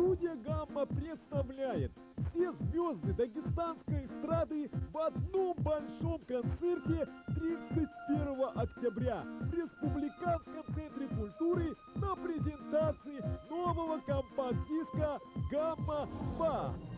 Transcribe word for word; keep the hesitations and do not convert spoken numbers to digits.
Студия «Гамма» представляет все звезды дагестанской эстрады в одном большом концерте тридцать первого октября в Республиканском центре культуры на презентации нового компакт-диска «Гамма два».